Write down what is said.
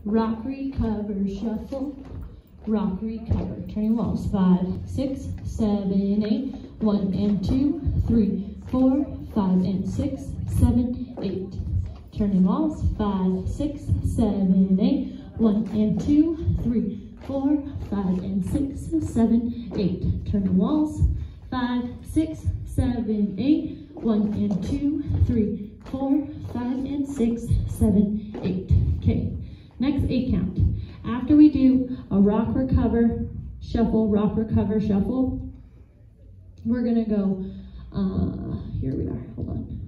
rock, recover, shuffle, rock, recover. Turn your walls. 5, 6, 7, 8. 1 and 2, 3, 4, 5 and 6, 7, 8. Turn your walls. 5, 6, 7, 8. 1 and 2, 3, 4, 5 and 6, 7, 8. Turn your walls. 5, 6, 7, 8. 1 and 2, 3, 4, 5 and 6, 7, 8. Okay, next 8 count. After we do a rock, recover, shuffle, rock, recover, shuffle, we're gonna go, here we are, hold on.